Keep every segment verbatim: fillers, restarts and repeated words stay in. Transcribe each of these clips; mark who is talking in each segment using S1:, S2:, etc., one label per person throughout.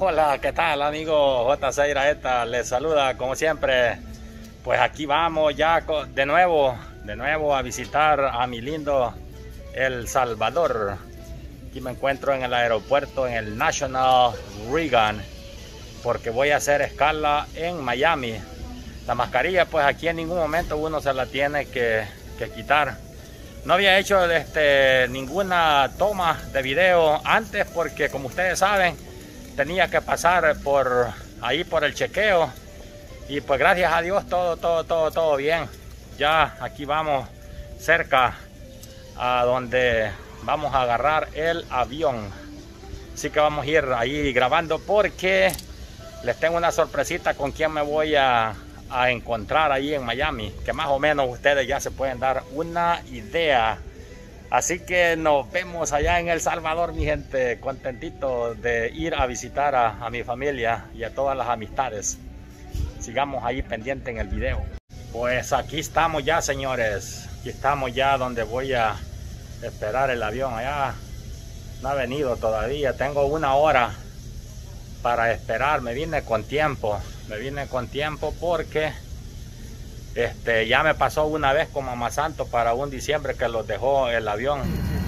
S1: Hola, ¿qué tal, amigo? J C Iraeta les saluda como siempre. Pues aquí vamos ya de nuevo, de nuevo a visitar a mi lindo El Salvador. Aquí me encuentro en el aeropuerto, en el National Reagan, porque voy a hacer escala en Miami. La mascarilla, pues aquí en ningún momento uno se la tiene que, que quitar. No había hecho este, ninguna toma de video antes porque, como ustedes saben, tenía que pasar por ahí por el chequeo. Y pues gracias a Dios todo, todo, todo, todo bien. Ya aquí vamos cerca a donde vamos a agarrar el avión. Así que vamos a ir ahí grabando porque les tengo una sorpresita con quien me voy a, a encontrar ahí en Miami, que más o menos ustedes ya se pueden dar una idea. Así que nos vemos allá en El Salvador, mi gente. Contentito de ir a visitar a, a mi familia y a todas las amistades. Sigamos ahí pendiente en el video. Pues aquí estamos ya, señores. Aquí estamos ya donde voy a esperar el avión. Allá no ha venido todavía. Tengo una hora para esperar. Me vine con tiempo. Me vine con tiempo porque este, ya me pasó una vez con Mamá Santo para un diciembre que los dejó el avión.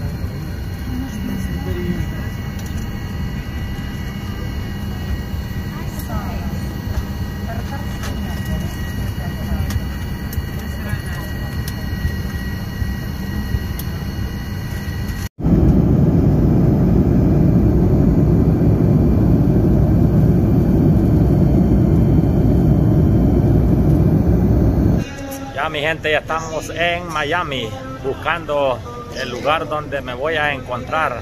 S1: Ya, mi gente, ya estamos en Miami buscando el lugar donde me voy a encontrar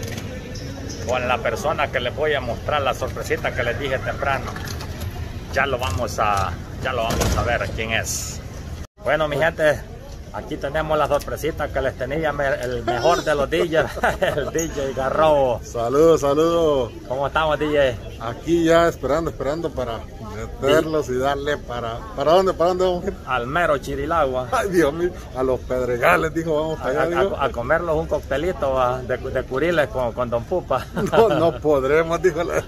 S1: con la persona que les voy a mostrar la sorpresita que les dije temprano. Ya lo vamos a, ya lo vamos a ver quién es. Bueno, mi gente, aquí tenemos la sorpresita que les tenía el mejor de los D Js, el D J Garrobo.
S2: Saludos, saludos.
S1: ¿Cómo estamos, D J?
S2: Aquí ya esperando, esperando para meterlos y darle para... ¿Para dónde? ¿Para dónde vamos a ir?
S1: Al mero Chirilagua.
S2: Ay, Dios mío, a los Pedregales, dijo, vamos para allá.
S1: A,
S2: dijo.
S1: a, a comerlos un coctelito a, de, de curiles con, con Don Pupa.
S2: No, no podremos, dijo la...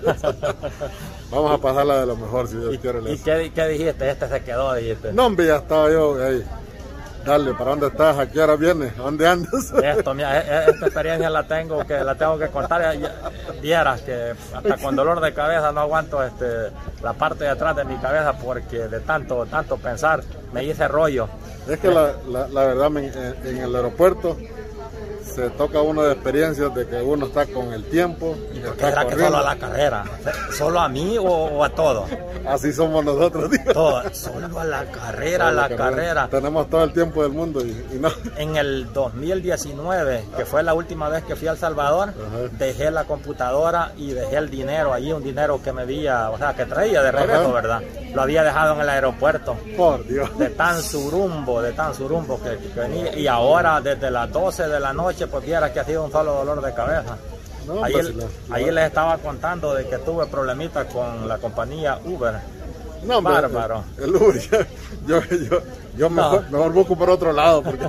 S2: Vamos a pasarla de lo mejor, si Dios
S1: ¿Y,
S2: quiere.
S1: ¿y qué, qué dijiste? Este se quedó, dijiste.
S2: No, hombre, ya estaba yo ahí. Dale, ¿para dónde estás? ¿A qué hora vienes? ¿A dónde andas?
S1: Esto, mira, esta experiencia la tengo que la tengo que contar. Vieras que hasta con dolor de cabeza no aguanto este, la parte de atrás de mi cabeza porque de tanto, tanto pensar me hice rollo.
S2: Es que la, la, la verdad, en, en el aeropuerto se toca uno de experiencias de que uno está con el tiempo.
S1: ¿Y por qué será que solo a la carrera? ¿Solo a mí o, o a todos?
S2: Así somos nosotros, digo.
S1: Todo, solo a la carrera, a la, la carrera. carrera.
S2: Tenemos todo el tiempo del mundo y, y no.
S1: En el dos mil diecinueve, que fue la última vez que fui a El Salvador, ajá, dejé la computadora y dejé el dinero allí, un dinero que me había, o sea, que traía de regreso, ajá, ¿verdad? Lo había dejado en el aeropuerto.
S2: Por Dios.
S1: De tan surumbo, de tan surumbo que, que venía. Y ahora, desde las doce de la noche, pues viera que ha sido un solo dolor de cabeza. No, ahí, pues, el, la, ahí les estaba contando de que tuve problemitas con la compañía Uber.
S2: No, bárbaro. El, el Uber, yo, yo, yo, yo no. mejor, mejor busco por otro lado. Porque...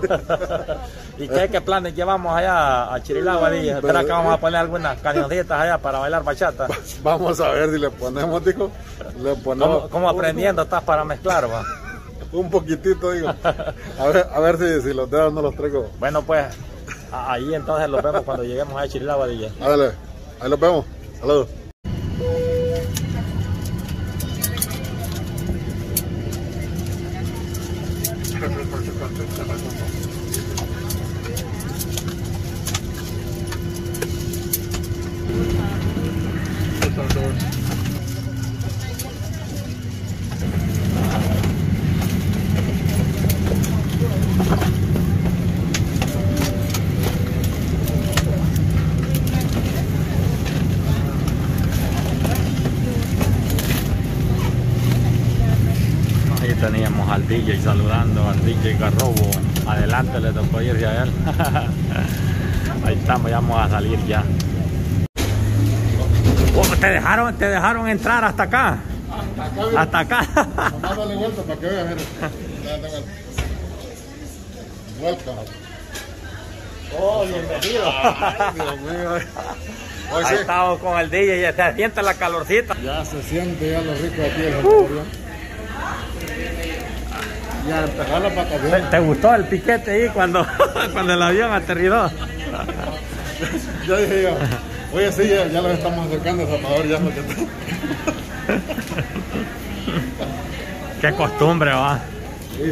S1: ¿Y qué, qué planes llevamos allá a Chirilagua? ¿Espera que vamos a poner algunas cañoncitas allá para bailar bachata?
S2: Vamos a ver si le ponemos, digo. Le ponemos...
S1: ¿Cómo, cómo aprendiendo estás para mezclar, va?
S2: Un poquitito, digo. A ver, a ver si, si los dedos no los traigo.
S1: Bueno, pues, ahí entonces los vemos cuando lleguemos a Chirilagua, D J.
S2: Dale, ahí los vemos. Saludos.
S1: Teníamos al D J saludando al D J Garrobo. Adelante, le tocó irse a él. Ahí estamos, ya vamos a salir ya. Oh, ¿te dejaron, te dejaron entrar hasta acá? Hasta acá. Hasta acá.
S2: Nomás dale vuelta para que veas. Welcome.
S1: Oh, bienvenido.
S2: Ay, Dios mío. Hoy
S1: Ahí
S2: sí.
S1: estamos con el D J y ya se siente la calorcita.
S2: Ya se siente ya lo rico aquí el sabor, ya. Ya empezó la
S1: ¿Te,
S2: vacaciones.
S1: te gustó el piquete ahí cuando, cuando el avión aterrizó?
S2: Yo dije yo, oye sí, ya, ya los estamos acercando a Salvador, ya lo que está.
S1: Qué costumbre, va.
S2: Sí.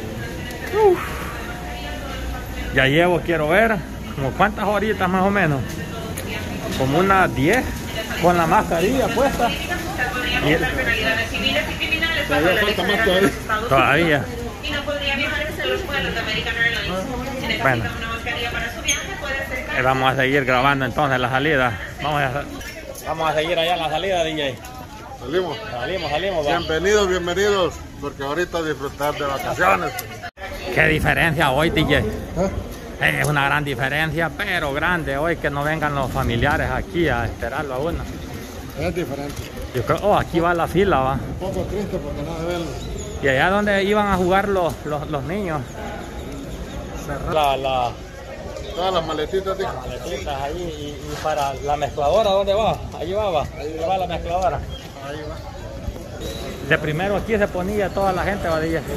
S1: Ya llevo, quiero ver, como cuántas horitas más o menos. Como unas diez con la mascarilla puesta. Y
S2: Todavía falta más todavía.
S1: todavía.
S3: Y no podría viajar en los vuelos de American Airlines. Si necesita
S1: Bueno.
S3: una mascarilla para su viaje, puede acercarse.
S1: Eh, Vamos a seguir grabando entonces la salida. Vamos a, vamos a seguir allá en la salida, D J.
S2: Salimos.
S1: Salimos, salimos. Va.
S2: Bienvenidos, bienvenidos, porque ahorita disfrutar de vacaciones.
S1: Qué diferencia hoy, D J.
S2: ¿Eh?
S1: Es una gran diferencia, pero grande hoy que no vengan los familiares aquí a esperarlo a uno.
S2: Es diferente.
S1: Yo creo, oh, aquí va la fila, va.
S2: Un poco triste porque no se ven.
S1: Y allá donde iban a jugar los, los, los niños. La, la,
S2: Todas las maletitas, dijo.
S1: maletitas ahí y, y para la mezcladora, ¿dónde va? Ahí va, va. Ahí va la mezcladora.
S2: Ahí va.
S1: De primero aquí se ponía toda la gente, va, D J.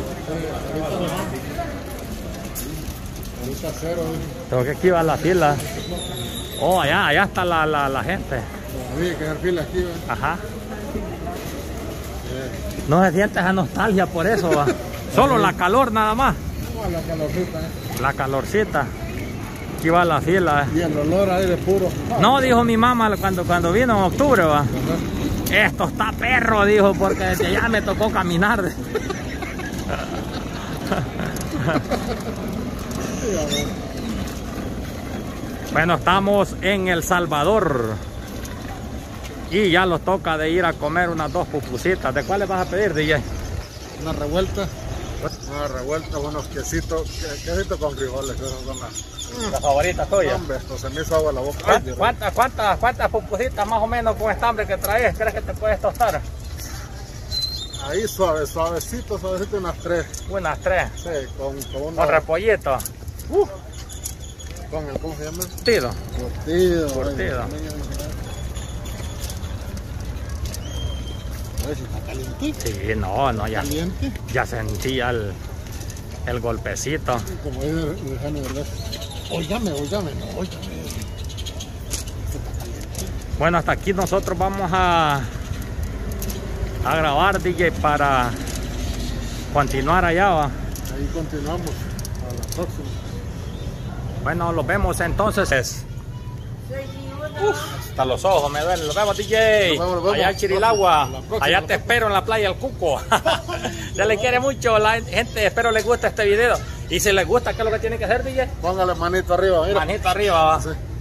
S2: Ahorita cero, dijo.
S1: Creo que aquí va la fila. Oh, allá, allá está la, la, la gente.
S2: Todavía hay que hacer fila aquí, ¿ves?
S1: Ajá.
S2: Eh,
S1: No se siente esa nostalgia por eso, va. Solo la calor nada más.
S2: ¿Cómo la calorcita, eh?
S1: La calorcita. Aquí va la fila.
S2: Y el olor a aire puro.
S1: No, dijo mi mamá cuando, cuando vino en octubre, va.
S2: Ajá.
S1: Esto está perro, dijo, porque desde allá me tocó caminar.
S2: Sí, a ver.
S1: Bueno, estamos en El Salvador. Y ya los toca de ir a comer unas dos pupusitas. ¿De cuáles vas a pedir, D J?
S2: Una revuelta. Una revuelta, unos quesitos, que- quesitos con frijoles, esas son las.
S1: La favorita tuya.
S2: Hombre, esto se me hizo agua la boca. Ay,
S1: ¿Cuántas,
S2: Dios.
S1: cuántas, cuántas, cuántas pupusitas más o menos con esta hambre que traes crees que te puedes tostar?
S2: Ahí suave, suavecito, suavecito, unas tres.
S1: Unas tres.
S2: Sí, con, con una.
S1: Con repollito. Uh,
S2: Con el, ¿cómo se llama?
S1: Curtido.
S2: Curtido.
S1: Curtido.
S2: A ver si está calientito.
S1: Sí, no, no, ya,
S2: Caliente.
S1: ya sentía el, el golpecito.
S2: Como dice el Jaime Verdad. Óigame, óigame, no, óigame.
S1: Bueno, hasta aquí nosotros vamos a, a grabar, D J, para continuar allá, va.
S2: Ahí continuamos. A la próxima.
S1: Bueno, los vemos entonces. Uf, hasta los ojos me duelen. Los vemos, D J.
S2: Nos vemos, nos vemos.
S1: Allá en Chirilagua.
S2: La próxima,
S1: Allá
S2: la
S1: te espero en la playa El Cuco. Se le quiere mucho la gente. Espero les guste este video. Y si les gusta, ¿qué es lo que tienen que hacer, D J?
S2: Póngale manito arriba, mira.
S1: Manito arriba, va.
S2: Sí.